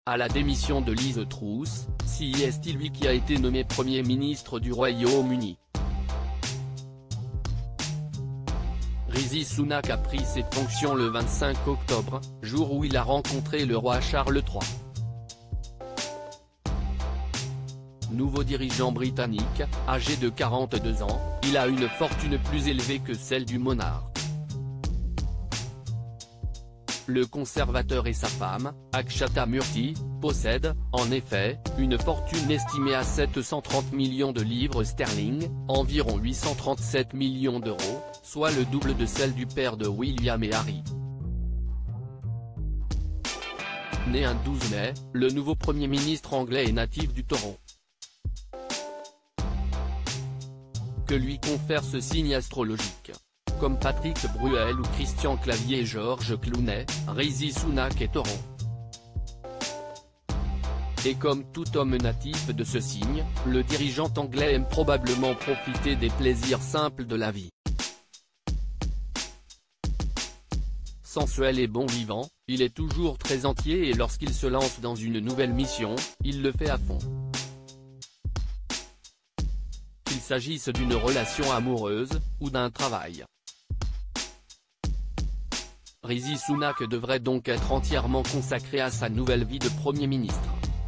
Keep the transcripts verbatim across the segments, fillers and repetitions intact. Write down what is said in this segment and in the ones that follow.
À la démission de Liz Truss, c'est lui qui a été nommé Premier ministre du Royaume-Uni. Rishi Sunak a pris ses fonctions le vingt-cinq octobre, jour où il a rencontré le roi Charles trois. Nouveau dirigeant britannique, âgé de quarante-deux ans, il a une fortune plus élevée que celle du monarque. Le conservateur et sa femme, Akshata Murthy, possèdent, en effet, une fortune estimée à sept cent trente millions de livres sterling, environ huit cent trente-sept millions d'euros, soit le double de celle du père de William et Harry. Né un douze mai, le nouveau Premier ministre anglais est natif du Taureau. Que lui confère ce signe astrologique. Comme Patrick Bruel ou Christian Clavier et Georges Clooney, Rishi Sunak est Taureau. Et comme tout homme natif de ce signe, le dirigeant anglais aime probablement profiter des plaisirs simples de la vie. Sensuel et bon vivant, il est toujours très entier et lorsqu'il se lance dans une nouvelle mission, il le fait à fond. Qu'il s'agisse d'une relation amoureuse, ou d'un travail. Rishi Sunak devrait donc être entièrement consacré à sa nouvelle vie de Premier ministre.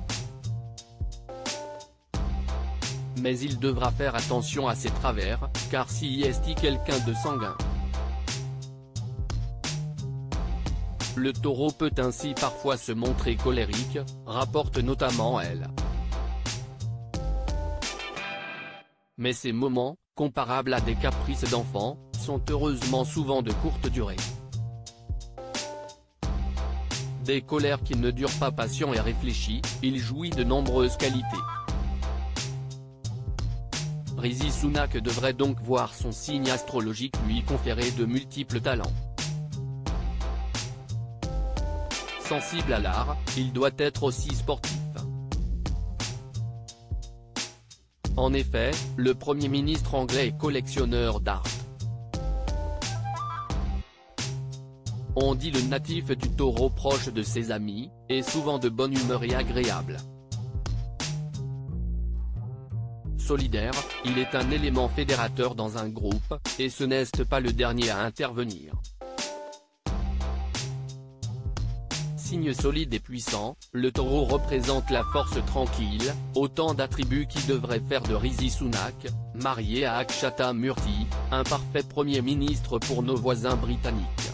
Mais il devra faire attention à ses travers, car s'il est quelqu'un de sanguin. Le taureau peut ainsi parfois se montrer colérique, rapporte notamment Elle. Mais ces moments, comparables à des caprices d'enfant, sont heureusement souvent de courte durée. Des colères qui ne durent pas patient et réfléchi, il jouit de nombreuses qualités. Rishi Sunak devrait donc voir son signe astrologique lui conférer de multiples talents. Sensible à l'art, il doit être aussi sportif. En effet, le Premier ministre anglais est collectionneur d'art. On dit le natif du Taureau proche de ses amis, et souvent de bonne humeur et agréable. Solidaire, il est un élément fédérateur dans un groupe, et ce n'est pas le dernier à intervenir. Signe solide et puissant, le Taureau représente la force tranquille, autant d'attributs qui devraient faire de Rishi Sunak, marié à Akshata Murthy, un parfait Premier ministre pour nos voisins britanniques.